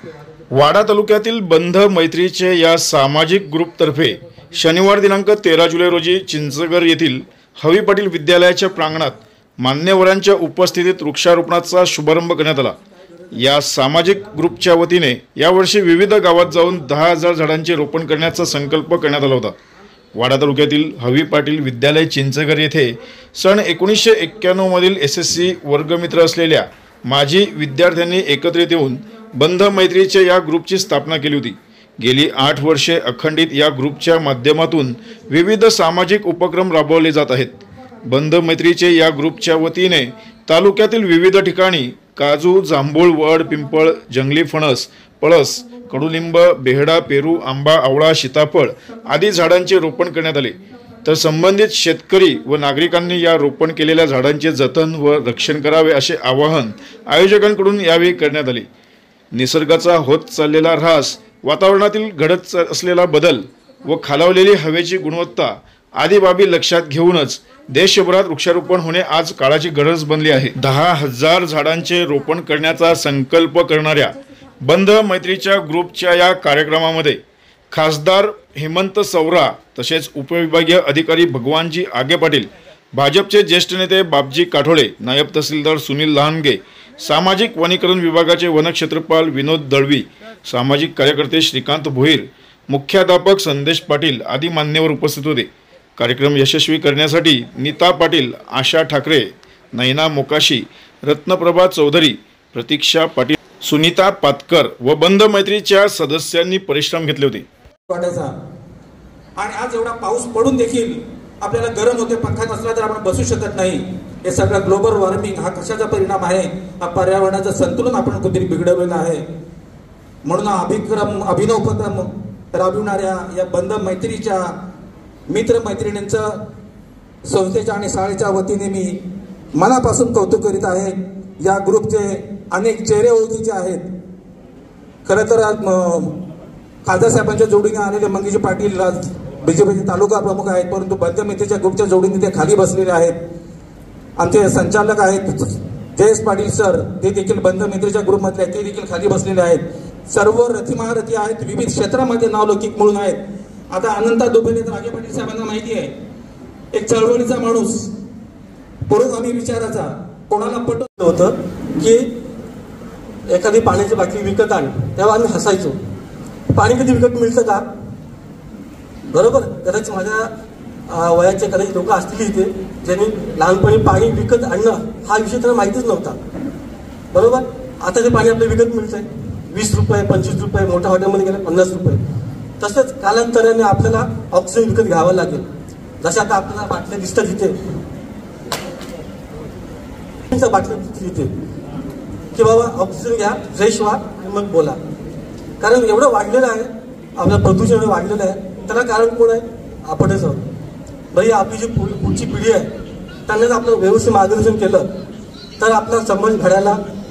वाडा तालुक्यातील बंध मैत्रीचे या सामाजिक ग्रुपतर्फे शनिवार दिनांक 13 जुलै रोजी चिंचघर येथील हवी पाटील विद्यालयाच्या प्रांगणात मान्यवरांच्या उपस्थितीत वृक्षारोपणाचा शुभारंभ करण्यात आला। या सामाजिक ग्रुपच्या वतीने यावर्षी विविध गावात जाऊन 10,000 झाडांचे रोपण करण्याचा संकल्प करण्यात आला होता। वाडा तालुक्यातील हवी पाटील विद्यालय चिंचघर येथे सन 1991 मधील SSC वर्गमित्र असलेल्या माजी विद्यार्थ्यांनी एकत्रित येऊन बंध मैत्रीचे या ग्रुपची स्थापना केली होती। गेली 8 वर्षे अखंडित या ग्रुपच्या माध्यमातून विविध सामाजिक उपक्रम राबवले जात आहेत। बंध मैत्रीचे या ग्रुपच्या वतीने तालुक्यातील विविध ठिकाणी काजू, जांभूळ, वड, पिंपळ, जंगली फणस, पळस, कडुलिंब, बेहडा, पेरू, आंबा, आवळा, सीताफळ आदी झाडांचे रोपण करण्यात आले। तर संबंधित शेतकरी व नागरिकांनी या रोपण केलेल्या झाडांचे जतन व रक्षण करावे असे आवाहन आयोजकांकडून यावेळी करण्यात आले। निसर्गाचा होत चाललेला ऱ्हास, वातावरणातील घडत असलेला बदल व खालावलेली हवेची गुणवत्ता आदी बाबी लक्षात घेऊनच देशभरात वृक्षारोपण होणे आज काळाची गरज बनली आहे। 10,000 झाडांचे रोपण करण्याचा संकल्प करणाऱ्या बंध मैत्रीच्या ग्रुपच्या या कार्यक्रमामध्ये खासदार हेमंत सवरा तसेच उपविभागीय अधिकारी भगवानजी आगे पाटील, भाजपचे ज्येष्ठ नेते बापजी काठोडे, नायब तहसीलदार सुनील लहानगे, सामाजिक वनीकरण विभागाचे वनक्षेत्रपाल विनोद दळवी, सामाजिक कार्यकर्ते श्रीकांत भोईर, मुख्याध्यापक संदेश पाटील आदी मान्यवर उपस्थित होते। कार्यक्रम यशस्वी करण्यासाठी नीता पाटील, आशा ठाकरे, नैना मोकाशी, रत्नप्रभा चौधरी, प्रतीक्षा पाटील, सुनीता पातकर व बंध मैत्रीच्या सदस्यांनी परिश्रम घेतले होते। आणि आज एवढा पाऊस पडून देखील आपल्याला गरम होते, पंखा नसला तर आपण बसू शकत नाही। हे सगळं ग्लोबल वॉर्मिंग हा कशाचा परिणाम आहे? हा पर्यावरणाचं संतुलन आपण कुठेतरी बिघडवलेलं आहे। म्हणून अभिनव उपक्रम राबविणाऱ्या या बंध मैत्रीच्या मित्र मैत्रिणींचं संस्थेच्या आणि शाळेच्या वतीने मी मनापासून कौतुक करीत आहे। या ग्रुपचे अनेक चेहरे ओळखीचे आहेत। खरं तर खासदार साहेबांच्या जोडीने आलेले मंगेश पाटील बीजेपीचे तालुका प्रमुख आहेत, परंतु बंध मैत्रीच्या ग्रुपच्या जोडीने ते खाली बसलेले आहेत। आमचे संचालक आहेत जयेश पाटील सर, ते देखील बंध मैत्रीच्या ग्रुपमधले, ते देखील खाली बसलेले आहेत। सर्व रथी महारथी आहेत, विविध क्षेत्रामध्ये नावलौकिक म्हणून आहेत। आता अनंता दुबे तर आगे पाटील साहेबांना माहिती आहे, एक चळवळीचा माणूस, पुरोगामी विचाराचा, कोणाला पटत होतं की एखादी पाण्याची बाटली विकत आण, तेव्हा आम्ही हसायचो, पाणी कधी विकत मिळतं का? बरोबर। कदाचित माझ्या वयाचे कदाचित लोक असतील इथे ज्यांनी लहानपणी पाणी विकत आणणं हा विषय त्यांना माहितीच नव्हता, बरोबर। आता ते पाणी आपल्याला विकत मिळतंय 20 रुपये, 25 रुपये, मोठ्या हॉटेलमध्ये गेले 50 रुपये। तसंच कालांतराने आपल्याला ऑक्सिजन विकत घ्यावं लागेल। जसं आता आपल्याला बाटल्या दिसतात इथे, बाटल्या इथे की बाबा ऑक्सिजन घ्या, फ्रेश व्हा आणि मग बोला। कारण एवढं वाढलेलं आहे, आपलं प्रदूषण एवढं वाढलेलं आहे, त्याला कारण कोण आहे? आपणच आहोत। बरी आपली जी पुढची पिढी आहे त्यांना जर आपलं व्यवस्थित मार्गदर्शन केलं तर आपला समाज घडायला